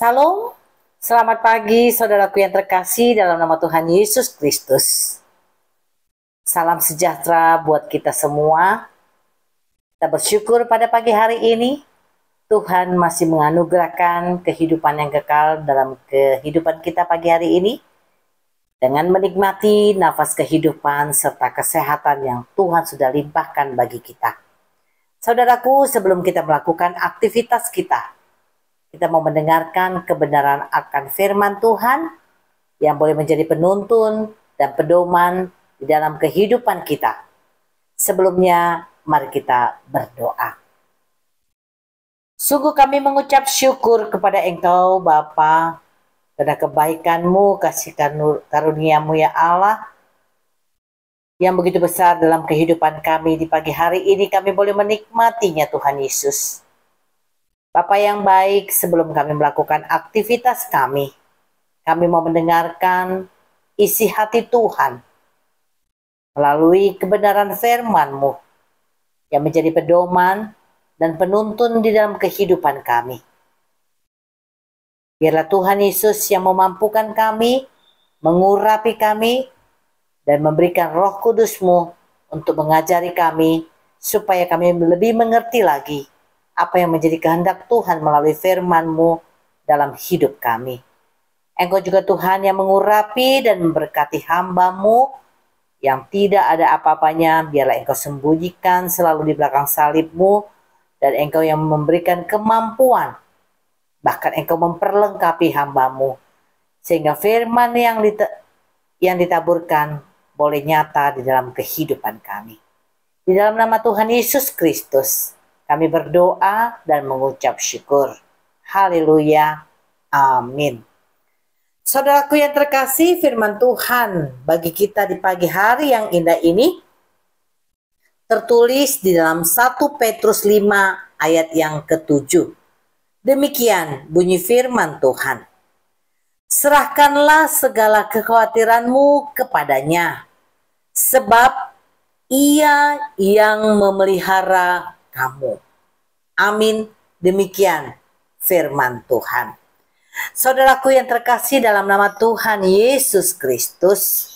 Salam, selamat pagi saudaraku yang terkasih dalam nama Tuhan Yesus Kristus. Salam sejahtera buat kita semua. Kita bersyukur pada pagi hari ini Tuhan masih menganugerahkan kehidupan yang kekal dalam kehidupan kita pagi hari ini dengan menikmati nafas kehidupan serta kesehatan yang Tuhan sudah limpahkan bagi kita. Saudaraku, sebelum kita melakukan aktivitas kita mau mendengarkan kebenaran akan firman Tuhan yang boleh menjadi penuntun dan pedoman di dalam kehidupan kita. Sebelumnya, mari kita berdoa. Sungguh kami mengucap syukur kepada Engkau Bapa, karena kebaikan-Mu, kasih karunia-Mu ya Allah, yang begitu besar dalam kehidupan kami di pagi hari ini. Kami boleh menikmatinya Tuhan Yesus. Bapa yang baik, sebelum kami melakukan aktivitas kami mau mendengarkan isi hati Tuhan melalui kebenaran firman-Mu yang menjadi pedoman dan penuntun di dalam kehidupan kami. Biarlah Tuhan Yesus yang memampukan kami, mengurapi kami, dan memberikan Roh Kudus-Mu untuk mengajari kami, supaya kami lebih mengerti lagi apa yang menjadi kehendak Tuhan melalui firman-Mu dalam hidup kami. Engkau juga Tuhan yang mengurapi dan memberkati hamba-Mu yang tidak ada apa-apanya. Biarlah Engkau sembunyikan selalu di belakang salib-Mu, dan Engkau yang memberikan kemampuan, bahkan Engkau memperlengkapi hamba-Mu, sehingga firman yang ditaburkan boleh nyata di dalam kehidupan kami. Di dalam nama Tuhan Yesus Kristus kami berdoa dan mengucap syukur. Haleluya. Amin. Saudaraku yang terkasih, firman Tuhan bagi kita di pagi hari yang indah ini tertulis di dalam 1 Petrus 5 ayat yang ke-7. Demikian bunyi firman Tuhan. Serahkanlah segala kekhawatiranmu kepadanya, sebab Ia yang memelihara kamu. Amin. Demikian firman Tuhan. Saudaraku yang terkasih dalam nama Tuhan Yesus Kristus,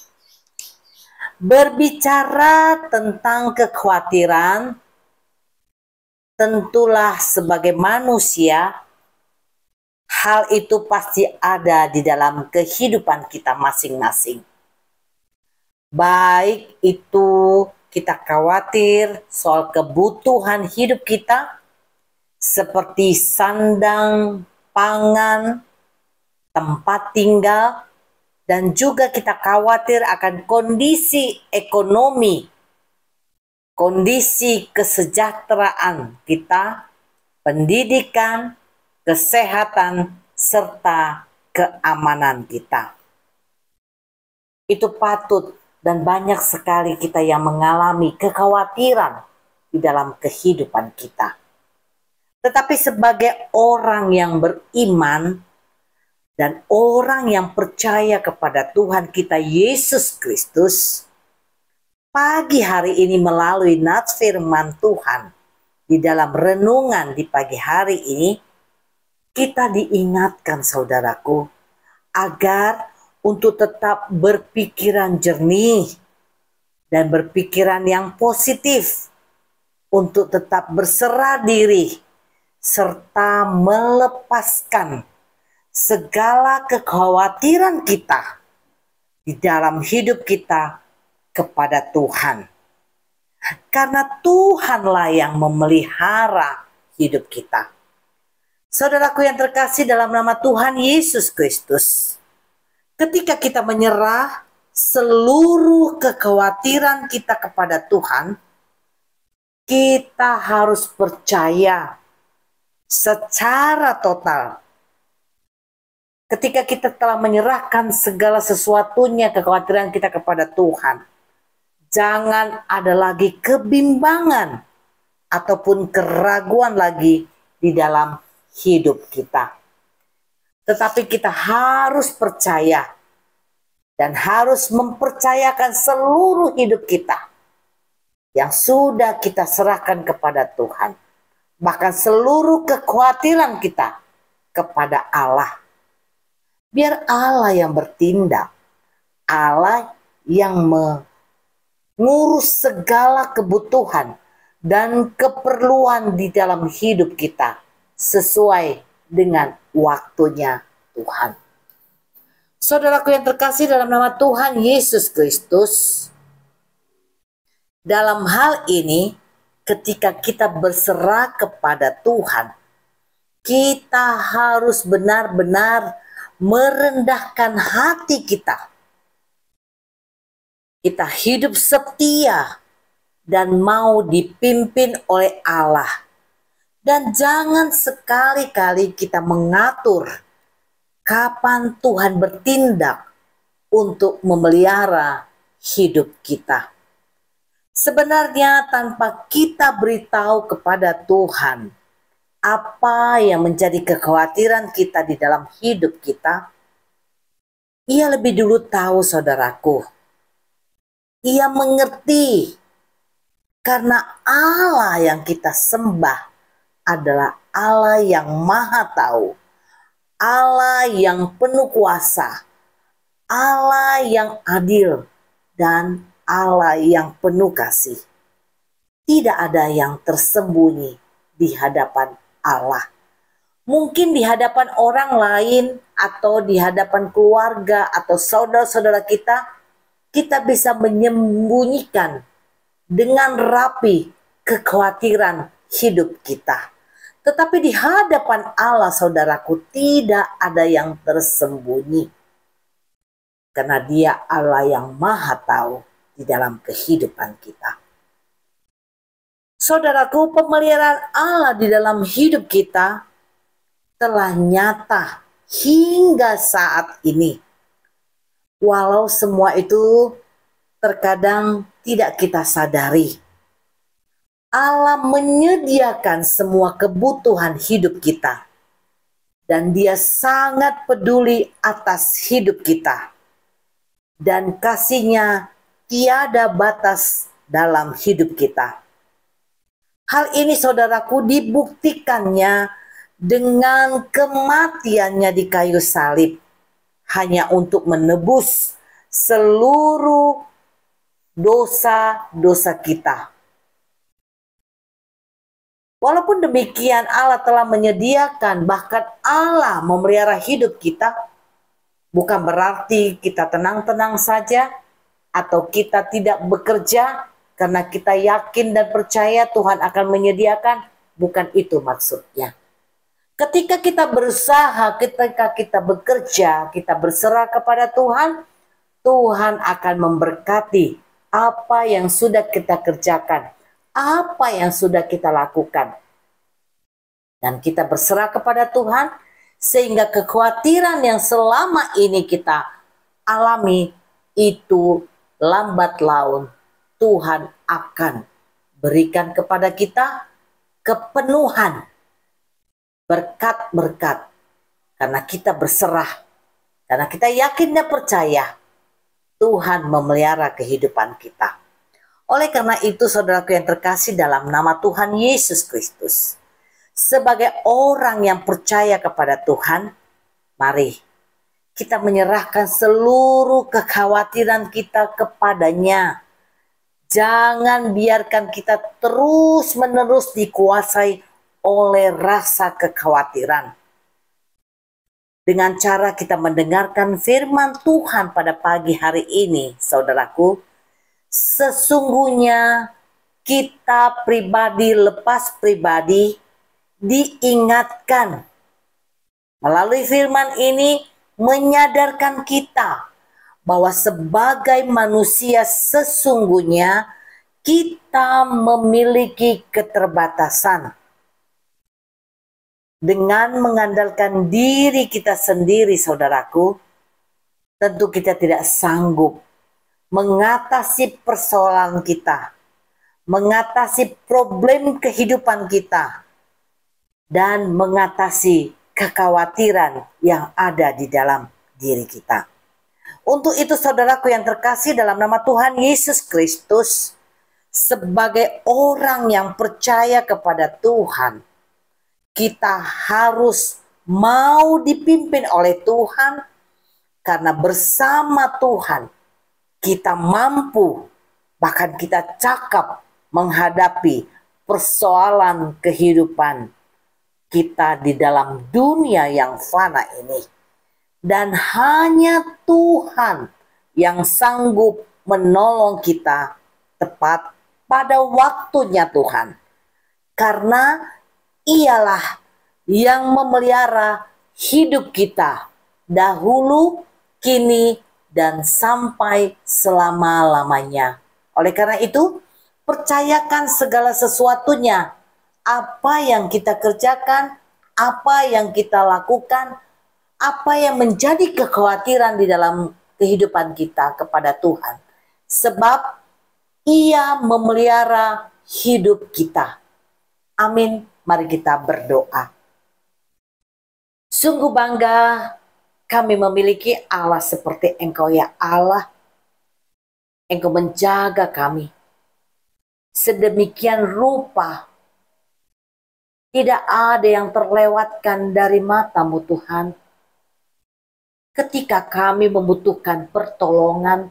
berbicara tentang kekhawatiran, tentulah sebagai manusia, hal itu pasti ada di dalam kehidupan kita masing-masing. Baik itu kita khawatir soal kebutuhan hidup kita, seperti sandang, pangan, tempat tinggal, dan juga kita khawatir akan kondisi ekonomi, kondisi kesejahteraan kita, pendidikan, kesehatan, serta keamanan kita. Itu patut, dan banyak sekali kita yang mengalami kekhawatiran di dalam kehidupan kita. Tetapi sebagai orang yang beriman dan orang yang percaya kepada Tuhan kita Yesus Kristus, pagi hari ini melalui nats firman Tuhan di dalam renungan di pagi hari ini, kita diingatkan saudaraku agar untuk tetap berpikiran jernih dan berpikiran yang positif, untuk tetap berserah diri serta melepaskan segala kekhawatiran kita di dalam hidup kita kepada Tuhan. Karena Tuhanlah yang memelihara hidup kita. Saudaraku yang terkasih dalam nama Tuhan Yesus Kristus, ketika kita menyerah seluruh kekhawatiran kita kepada Tuhan, kita harus percaya secara total. Ketika kita telah menyerahkan segala sesuatunya, kekhawatiran kita kepada Tuhan, jangan ada lagi kebimbangan ataupun keraguan lagi di dalam hidup kita. Tetapi kita harus percaya dan harus mempercayakan seluruh hidup kita yang sudah kita serahkan kepada Tuhan. Bahkan seluruh kekhawatiran kita kepada Allah. Biar Allah yang bertindak, Allah yang mengurus segala kebutuhan dan keperluan di dalam hidup kita sesuai dengan waktunya Tuhan. Saudaraku yang terkasih dalam nama Tuhan Yesus Kristus, dalam hal ini ketika kita berserah kepada Tuhan, kita harus benar-benar merendahkan hati kita. Kita hidup setia dan mau dipimpin oleh Allah. Dan jangan sekali-kali kita mengatur kapan Tuhan bertindak untuk memelihara hidup kita. Sebenarnya tanpa kita beritahu kepada Tuhan apa yang menjadi kekhawatiran kita di dalam hidup kita, Ia lebih dulu tahu, saudaraku. Ia mengerti, karena Allah yang kita sembah adalah Allah yang maha tahu, Allah yang penuh kuasa, Allah yang adil, dan Allah yang penuh kasih. Tidak ada yang tersembunyi di hadapan Allah. Mungkin di hadapan orang lain atau di hadapan keluarga atau saudara-saudara kita, kita bisa menyembunyikan dengan rapi kekhawatiran hidup kita. Tetapi di hadapan Allah, saudaraku, tidak ada yang tersembunyi. Karena Dia Allah yang maha tahu di dalam kehidupan kita. Saudaraku, pemeliharaan Allah di dalam hidup kita telah nyata hingga saat ini. Walau semua itu terkadang tidak kita sadari. Allah menyediakan semua kebutuhan hidup kita. Dan Dia sangat peduli atas hidup kita. Dan kasih-Nya tiada batas dalam hidup kita. Hal ini, saudaraku, dibuktikannya dengan kematian-Nya di kayu salib. Hanya untuk menebus seluruh dosa-dosa kita. Walaupun demikian, Allah telah menyediakan, bahkan Allah memelihara hidup kita. Bukan berarti kita tenang-tenang saja atau kita tidak bekerja karena kita yakin dan percaya Tuhan akan menyediakan. Bukan itu maksudnya. Ketika kita berusaha, ketika kita bekerja, kita berserah kepada Tuhan, Tuhan akan memberkati apa yang sudah kita kerjakan, apa yang sudah kita lakukan. Dan kita berserah kepada Tuhan, sehingga kekhawatiran yang selama ini kita alami itu lambat laun Tuhan akan berikan kepada kita kepenuhan berkat-berkat. Karena kita berserah, karena kita yakin dan percaya Tuhan memelihara kehidupan kita. Oleh karena itu, saudaraku yang terkasih dalam nama Tuhan Yesus Kristus, sebagai orang yang percaya kepada Tuhan, mari kita menyerahkan seluruh kekhawatiran kita kepada-Nya. Jangan biarkan kita terus-menerus dikuasai oleh rasa kekhawatiran. Dengan cara kita mendengarkan firman Tuhan pada pagi hari ini, saudaraku, sesungguhnya kita pribadi lepas pribadi diingatkan melalui firman ini, menyadarkan kita bahwa sebagai manusia sesungguhnya kita memiliki keterbatasan. Dengan mengandalkan diri kita sendiri, saudaraku, tentu kita tidak sanggup mengatasi persoalan kita, mengatasi problem kehidupan kita, dan mengatasi kekhawatiran yang ada di dalam diri kita. Untuk itu, saudaraku yang terkasih dalam nama Tuhan Yesus Kristus, sebagai orang yang percaya kepada Tuhan, kita harus mau dipimpin oleh Tuhan, karena bersama Tuhan kita mampu, bahkan kita cakap menghadapi persoalan kehidupan kita di dalam dunia yang fana ini. Dan hanya Tuhan yang sanggup menolong kita tepat pada waktunya Tuhan. Karena Ialah yang memelihara hidup kita dahulu, kini, dan sampai selama-lamanya. Oleh karena itu, percayakan segala sesuatunya. Apa yang kita kerjakan, apa yang kita lakukan, apa yang menjadi kekhawatiran di dalam kehidupan kita kepada Tuhan. Sebab Ia memelihara hidup kita. Amin. Mari kita berdoa. Sungguh bangga kami memiliki Allah seperti Engkau ya Allah. Engkau menjaga kami sedemikian rupa. Tidak ada yang terlewatkan dari mata-Mu Tuhan. Ketika kami membutuhkan pertolongan,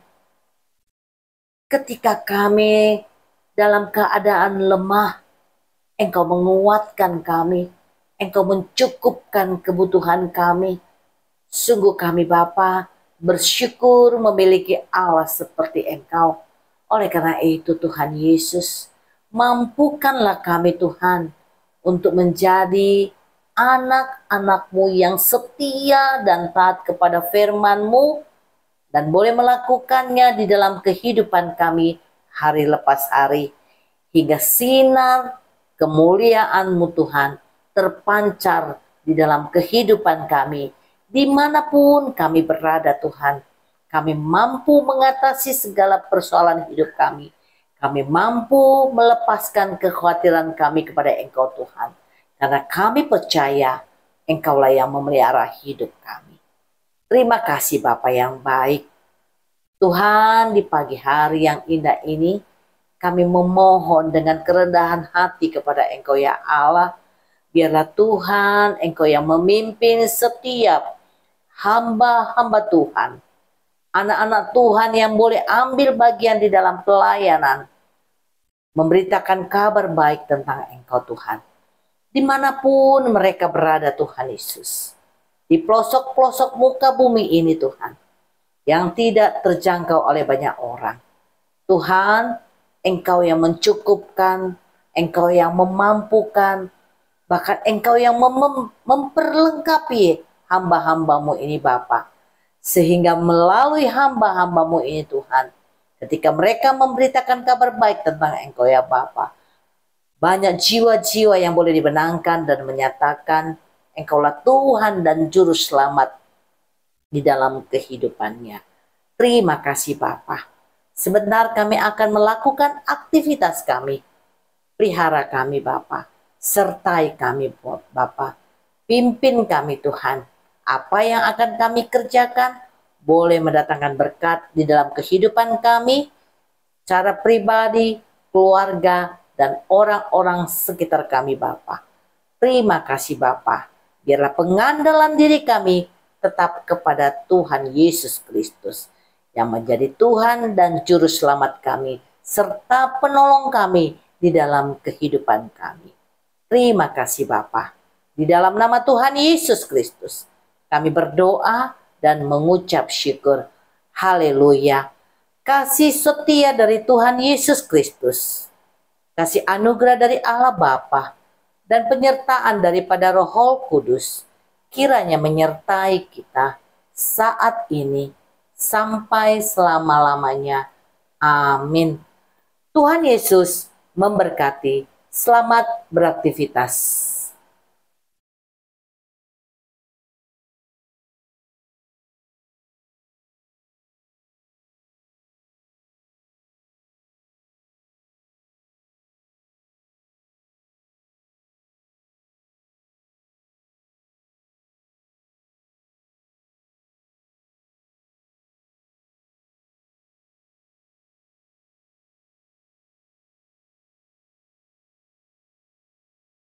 ketika kami dalam keadaan lemah, Engkau menguatkan kami, Engkau mencukupkan kebutuhan kami. Sungguh kami Bapa bersyukur memiliki Allah seperti Engkau. Oleh karena itu Tuhan Yesus, mampukanlah kami Tuhan untuk menjadi anak-anak-Mu yang setia dan taat kepada firman-Mu, dan boleh melakukannya di dalam kehidupan kami hari lepas hari, hingga sinar kemuliaan-Mu Tuhan terpancar di dalam kehidupan kami. Dimanapun kami berada Tuhan, kami mampu mengatasi segala persoalan hidup kami. Kami mampu melepaskan kekhawatiran kami kepada Engkau Tuhan. Karena kami percaya Engkaulah yang memelihara hidup kami. Terima kasih Bapa yang baik. Tuhan, di pagi hari yang indah ini, kami memohon dengan kerendahan hati kepada Engkau ya Allah. Biarlah Tuhan Engkau yang memimpin setiap hamba-hamba Tuhan. Anak-anak Tuhan yang boleh ambil bagian di dalam pelayanan. Memberitakan kabar baik tentang Engkau Tuhan. Dimanapun mereka berada Tuhan Yesus. Di pelosok-pelosok muka bumi ini Tuhan. Yang tidak terjangkau oleh banyak orang. Tuhan, Engkau yang mencukupkan, Engkau yang memampukan, bahkan Engkau yang memperlengkapi hamba-hamba-Mu ini Bapa. Sehingga melalui hamba-hamba-Mu ini Tuhan, ketika mereka memberitakan kabar baik tentang Engkau ya Bapa, banyak jiwa-jiwa yang boleh dibenangkan dan menyatakan Engkaulah Tuhan dan Juru Selamat di dalam kehidupannya. Terima kasih Bapa. Sebentar kami akan melakukan aktivitas kami. Pelihara kami Bapa. Sertai kami Bapa. Pimpin kami Tuhan. Apa yang akan kami kerjakan boleh mendatangkan berkat di dalam kehidupan kami, cara pribadi, keluarga, dan orang-orang sekitar kami Bapa. Terima kasih Bapa. Biarlah pengandalan diri kami tetap kepada Tuhan Yesus Kristus, yang menjadi Tuhan dan Juru Selamat kami, serta penolong kami di dalam kehidupan kami. Terima kasih Bapa. Di dalam nama Tuhan Yesus Kristus, kami berdoa dan mengucap syukur. Haleluya. Kasih setia dari Tuhan Yesus Kristus, kasih anugerah dari Allah Bapa, dan penyertaan daripada Roh Kudus, kiranya menyertai kita saat ini, sampai selama-lamanya. Amin. Tuhan Yesus memberkati. Selamat beraktivitas.